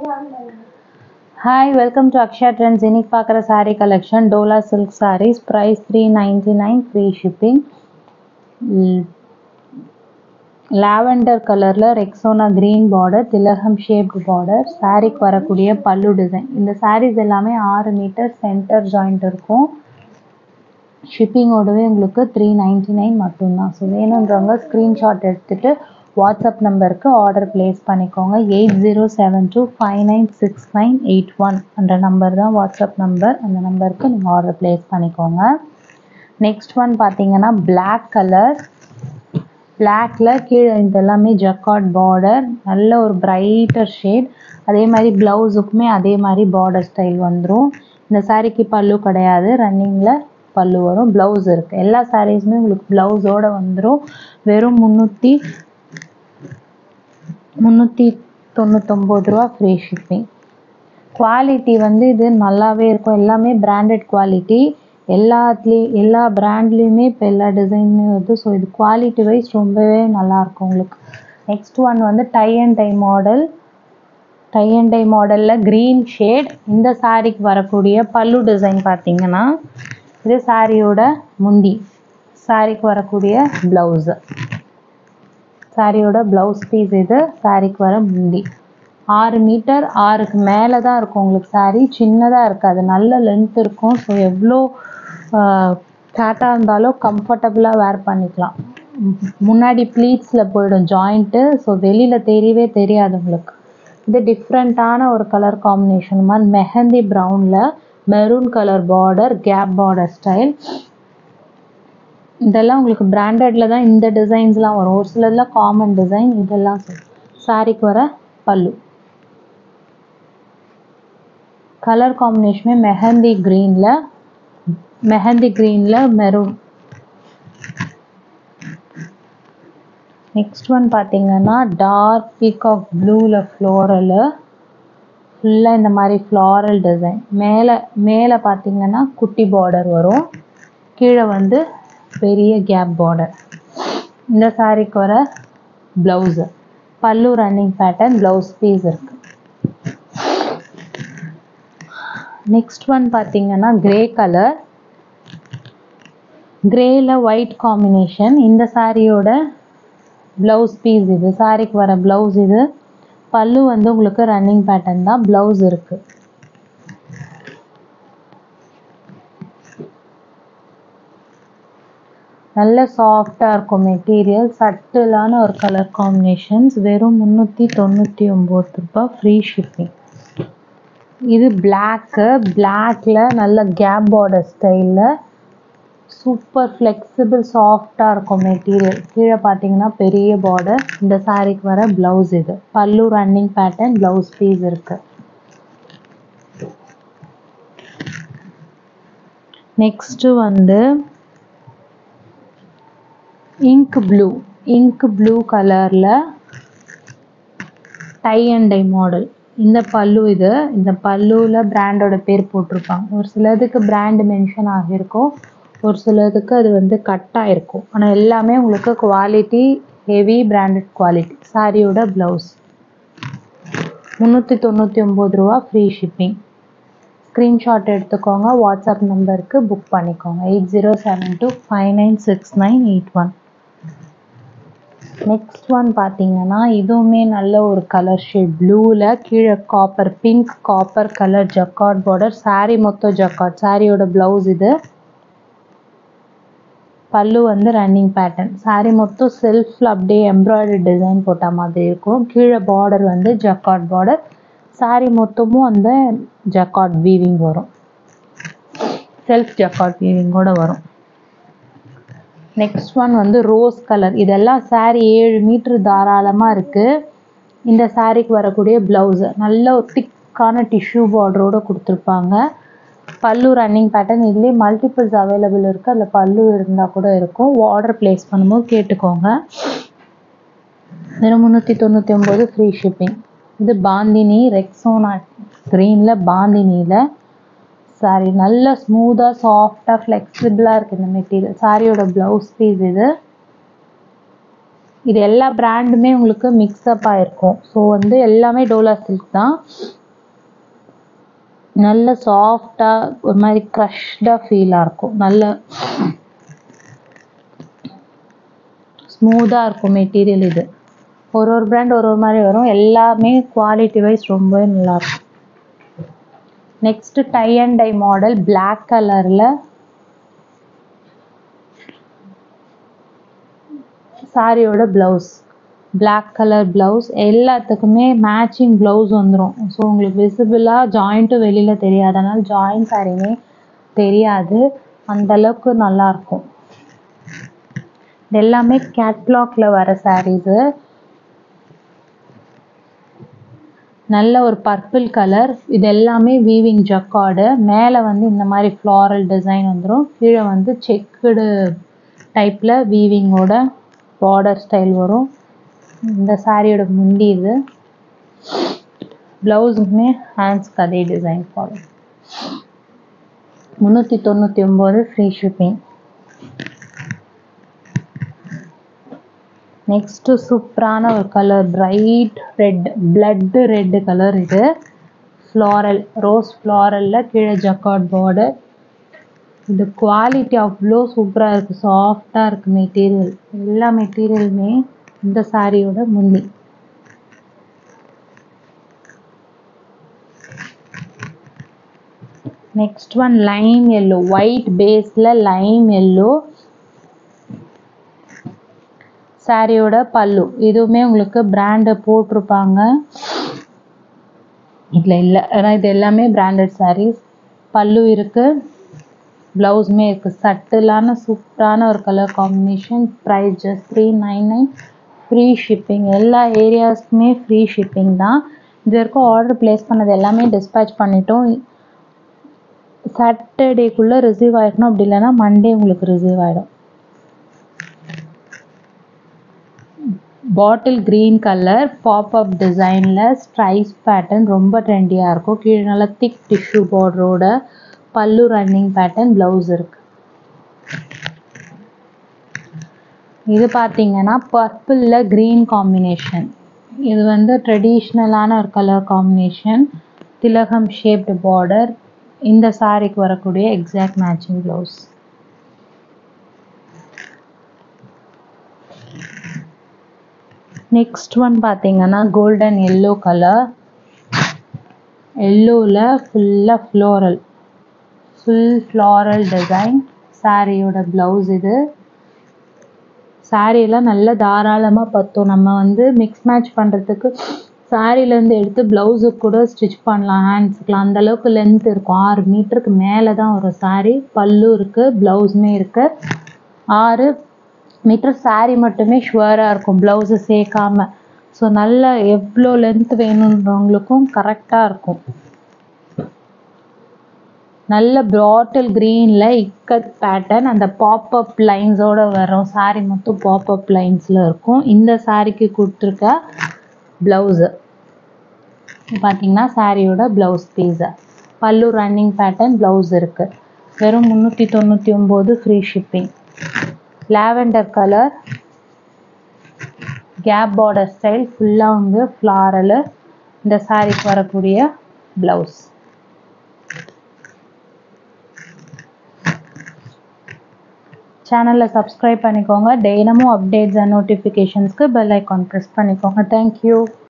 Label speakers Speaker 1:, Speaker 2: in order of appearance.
Speaker 1: Hi, welcome to Akshay Trends. Unique Pakara saree collection. Dola silk sarees. Price $399. Free shipping. Lavender color la Rexona green border. Tilaham shaped border. Saree varakudiya pallu design. இந்த sarees எல்லாமே 6 metre center joint இருக்கும். Shipping ஓடவே உங்களுக்கு $399 மட்டும்தான். So வேணுன்றவங்க screenshot எடுத்துகிட்டு WhatsApp நம்பருக்கு order place பண்ணிக்கோங்க. 8072596981 என்ற நம்பர் தான் வாட்ஸ்அப் நம்பர். அந்த நம்பருக்கு நீங்கள் ஆர்டர் ப்ளேஸ் பண்ணிக்கோங்க. நெக்ஸ்ட் ஒன் பார்த்தீங்கன்னா பிளாக் கலர். பிளாக்ல கீழே இதெல்லாமே ஜக்கார்ட் பார்டர், நல்ல ஒரு பிரைட்டர் ஷேட். அதே மாதிரி ப்ளவுஸுக்குமே அதே மாதிரி பார்டர் ஸ்டைல் வந்துடும். இந்த சாரீக்கு பல்லு கிடையாது, ரன்னிங்கில் பல்லு வரும். ப்ளவுஸ் இருக்குது. எல்லா சாரீஸுமே உங்களுக்கு ப்ளவுஸோடு வந்துடும். வெறும் 399 ரூபா. Free shipping. குவாலிட்டி வந்து இது நல்லாவே இருக்கும். எல்லாமே பிராண்டட் குவாலிட்டி. எல்லா பிராண்ட்லேயுமே இப்போ எல்லா டிசைனுமே வருது. ஸோ இது குவாலிட்டி வைஸ் ரொம்பவே நல்லாயிருக்கும் உங்களுக்கு. நெக்ஸ்ட் ஒன் வந்து tie and dye model. Tie and dye மாடலில் க்ரீன் ஷேட். இந்த சாரீக்கு வரக்கூடிய பல்லு டிசைன் பார்த்தீங்கன்னா இது சாரியோட முந்தி. சாரிக்கு வரக்கூடிய ப்ளவுஸு, சாரியோட ப்ளவுஸ் பீஸ். இது சாரிக்கு வர முந்தி. 6 மீட்டர் 6க்கு மேலே தான் இருக்கும் உங்களுக்கு. சாரீ சின்னதாக இருக்காது, நல்ல லென்த் இருக்கும். ஸோ எவ்வளோ கேட்டாக இருந்தாலும் கம்ஃபர்டபுளாக வேர் பண்ணிக்கலாம். முன்னாடி ப்ளீட்ஸில் போயிடும் ஜாயிண்ட்டு. ஸோ வெளியில் தெரியவே தெரியாது உங்களுக்கு. இது டிஃப்ரெண்ட்டான ஒரு கலர் காம்பினேஷன் மாதிரி மெஹந்தி ப்ரௌனில் maroon colour border, gap border style. இதெல்லாம் உங்களுக்கு பிராண்டடில் தான் இந்த டிசைன்ஸ்லாம் வரும். ஒரு சிலதெல்லாம் காமன் டிசைன். இதெல்லாம் சாரிக்கு வர பல்லு. கலர் காம்பினேஷனே மெஹந்தி க்ரீனில் மெரூன். நெக்ஸ்ட் ஒன் பார்த்தீங்கன்னா டார்க் பீகாக் ப்ளூவில் ஃப்ளோரலு. ஃபுல்லாக இந்த மாதிரி ஃப்ளாரல் டிசைன். மேலே பார்த்தீங்கன்னா குட்டி பார்டர் வரும், கீழே வந்து பெரிய கேப் பார்டர். இந்த சாரீக்கு வர blouse, pallu running pattern, blouse piece இருக்குது. நெக்ஸ்ட் ஒன் பார்த்தீங்கன்னா கிரே கலர். கிரேயில் ஒயிட் காம்பினேஷன். இந்த சாரியோட ப்ளவுஸ் பீஸ் இது. சாரிக்கு வர ப்ளவுஸ் இது. பல்லு வந்து உங்களுக்கு ரன்னிங் பேட்டர்ன் தான், ப்ளவுஸ் இருக்குது. நல்ல சாஃப்டாக இருக்கும் மெட்டீரியல். சட்டிலான ஒரு கலர் காம்பினேஷன்ஸ். வெறும் 399 ரூபா. Free shipping. இது பிளாக்கில் நல்ல கேப் பார்டர் ஸ்டைலில் சூப்பர் ஃப்ளெக்சிபிள் சாஃப்டாக இருக்கும் மெட்டீரியல். கீழே பார்த்தீங்கன்னா பெரிய பார்டர். இந்த சாரீக்கு வர ப்ளவுஸ் இது. Pallu running pattern, blouse piece இருக்குது. நெக்ஸ்ட்டு வந்து இங்க் ப்ளூ கலரில் டை அண்ட் டை மாடல். இந்த பல்லு இது. இந்த பல்லுவில் பிராண்டோட பேர் போட்டிருப்பாங்க. ஒரு சிலதுக்கு பிராண்டு மென்ஷன் ஆகியிருக்கும், ஒரு சிலதுக்கு அது வந்து கட் ஆகிருக்கும். ஆனால் எல்லாமே உங்களுக்கு குவாலிட்டி ஹெவி பிராண்டட் குவாலிட்டி. சாரியோட ப்ளவுஸ் 399 ரூபா. Free shipping. ஸ்க்ரீன்ஷாட் எடுத்துக்கோங்க, வாட்ஸ்அப் நம்பருக்கு புக் பண்ணிக்கோங்க. 8072596981. நெக்ஸ்ட் ஒன் பார்த்தீங்கன்னா இதுவுமே நல்ல ஒரு கலர் ஷேட். ப்ளூவில் கீழே pink copper colour jacquard border. Sari மொத்தம் ஜக்கார்ட். சாரியோட ப்ளவுஸ் இது. பல்லு வந்து ரன்னிங் பேட்டர்ன். சாரீ மொத்தம் செல்ஃபில் அப்படியே எம்ப்ராய்டரி டிசைன் போட்ட மாதிரி இருக்கும். கீழே பார்டர் வந்து ஜக்கார்ட் பார்டர். சாரீ மொத்தமும் அந்த ஜக்கார்ட் வீவிங் வரும், செல்ஃப் ஜக்கார்ட் வீவிங்கோடு வரும். நெக்ஸ்ட் ஒன் வந்து ரோஸ் கலர். இதெல்லாம் சாரீ 7 மீட்ரு தாராளமாக இருக்குது. இந்த சாரீக்கு வரக்கூடிய ப்ளவுஸு நல்ல ஒரு திக்கான டிஷ்யூ பார்டரோடு கொடுத்துருப்பாங்க. Pallu running pattern. இதுலேயே மல்டிபிள்ஸ் அவைலபிள் இருக்குது. அதில் பல்லு இருந்தால் கூட இருக்கும். ஆர்டர் ப்ளேஸ் பண்ணும்போது கேட்டுக்கோங்க. வெறும் 399. Free shipping. இது பாந்தினி ரெக்ஸோனா க்ரீனில் பாந்தினியில் சாரி. நல்ல ஸ்மூத்தாக சாஃப்டாக ஃப்ளெக்சிபிளாக இருக்குது இந்த மெட்டீரியல். சாரியோட ப்ளவுஸ் பீஸ் இது. இது எல்லா பிராண்டுமே உங்களுக்கு மிக்ஸ்அப் ஆகிருக்கும். ஸோ வந்து எல்லாமே டோலா சில்க் தான். நல்ல சாஃப்டாக ஒரு மாதிரி க்ரஷ்டாக ஃபீலாக இருக்கும். நல்ல ஸ்மூத்தாக இருக்கும் மெட்டீரியல். இது ஒரு பிராண்ட் ஒரு மாதிரி வரும். எல்லாமே குவாலிட்டி வைஸ் ரொம்பவே நல்லாயிருக்கும். Next tie and dye model black கலரில் சாரியோட ப்ளவுஸ், பிளாக் கலர் ப்ளவுஸ், எல்லாத்துக்குமே மேட்சிங் ப்ளவுஸ் வந்துடும். ஸோ உங்களுக்கு விசிபிளாக ஜாயிண்ட்டும் வெளியில் தெரியாது, அதனால் ஜாயிண்ட் சாரியுமே தெரியாது, அந்தளவுக்கு நல்லாயிருக்கும். இது எல்லாமே கேட்லாகில் வர சாரீஸு. நல்ல ஒரு பர்பிள் கலர். இது எல்லாமே வீவிங் ஜக்கார்டு. மேலே வந்து இந்த மாதிரி ஃப்ளாரல் டிசைன் வந்துடும். கீழே வந்து செக்குடு டைப்பில் வீவிங்கோட பார்டர் ஸ்டைல் வரும். இந்த சாரியோட முந்தி இது. ப்ளவுஸுக்குமே ஹேண்ட்ஸ்க்கு அதே design follow. 399 free shipping. Next சூப்பரான ஒரு colour bright red, blood red colour. இது ஃப்ளாரல், ரோஸ் ஃப்ளாரலில் கீழே ஜக்கார்ட் பார்டர். இது குவாலிட்டி அவ்வளோ சூப்பராக இருக்குது, சாஃப்டாக இருக்குது மெட்டீரியல். எல்லா மெட்டீரியலுமே இந்த சாரியோட முந்தி. Next one lime yellow, white பேஸில் லைம் எல்லோ சாரியோட பல்லு. இதுவுமே உங்களுக்கு பிராண்டை போட்டிருப்பாங்க, இதில் இல்லை, ஆனால் இது எல்லாமே பிராண்டட் சாரீஸ். பல்லு இருக்குது, ப்ளவுஸுமே இருக்குது. சட்டிலான சூப்பரான ஒரு colour combination. Price just 399. Free shipping. எல்லா ஏரியாஸ்க்குமே ஃப்ரீ ஷிப்பிங் தான். இது வரைக்கும் ஆர்டர் ப்ளேஸ் பண்ணது எல்லாமே டிஸ்பேச் பண்ணிட்டோம். சாட்டர்டேக்குள்ளே ரிசீவ் ஆகிடணும், அப்படி இல்லைன்னா மண்டே உங்களுக்கு ரிசீவ் ஆகிடும். பாட்டில் க்ரீன் கலர் பாப்அப் டிசைனில் ஸ்ட்ரைப்ஸ் பேட்டர்ன் ரொம்ப ட்ரெண்டியாக இருக்கும். கீழே நல்லா திக் டிஷ்யூ பார்டரோட பல்லு ரன்னிங் பேட்டர்ன், ப்ளவுஸ் இருக்குது. இது பார்த்தீங்கன்னா பர்பிளில் க்ரீன் காம்பினேஷன். இது வந்து ட்ரெடிஷ்னலான ஒரு கலர் காம்பினேஷன். திலகம் ஷேப்டு பார்டர். இந்த சாரிக்கு வரக்கூடிய exact matching blouse. Next one பார்த்தீங்கன்னா கோல்டன் எல்லோ கலர். எல்லோவில் ஃபுல்லாக ஃப்ளோரல், ஃபுல் ஃப்ளாரல் டிசைன். சாரியோட ப்ளவுஸ் இது. சாரியெல்லாம் நல்லா தாராளமாக பற்றும். நம்ம வந்து மிக்ஸ் மேட்ச் பண்ணுறதுக்கு சாரிலேருந்து எடுத்து ப்ளவுஸுக்கு கூட ஸ்டிச் பண்ணலாம், ஹேண்ட்ஸுக்கெலாம். அந்தளவுக்கு லென்த் இருக்கும். 6 மீட்டருக்கு மேலே தான் ஒரு சாரீ. பல்லு இருக்குது, ப்ளவுஸுமே இருக்குது. 6 மீட்டர் சாரீ மட்டுமே ஷுவராக இருக்கும், ப்ளவுஸு சேர்க்காம. ஸோ நல்ல எவ்வளோ லென்த் வேணுன்றவங்களுக்கும் கரெக்டாக இருக்கும். நல்ல பாட்டில் க்ரீனில் இக்கட் பேட்டர்ன், அந்த பாப்அப் லைன்ஸோடு வரும். சாரீ மொத்தம் பாப்அப் லைன்ஸில் இருக்கும். இந்த சாரீக்கு கொடுத்துருக்க ப்ளவுஸு பார்த்தீங்கன்னா சாரியோட blouse piece. Pallu running pattern, blouse இருக்குது. வெறும் 399 free shipping. Lavender colour gap border style, ஃபுல்லாக வந்து ஃப்ளாரலு. இந்த சாரிக்கு வரக்கூடிய ப்ளவுஸ். சேனலில் சப்ஸ்கிரைப் பண்ணிக்கோங்க. டெய்லமும் அப்டேட்ஸ் அண்ட் நோட்டிஃபிகேஷன்ஸ்க்கு பெல் ஐக்கான் ப்ரெஸ் பண்ணிக்கோங்க. தேங்க்யூ.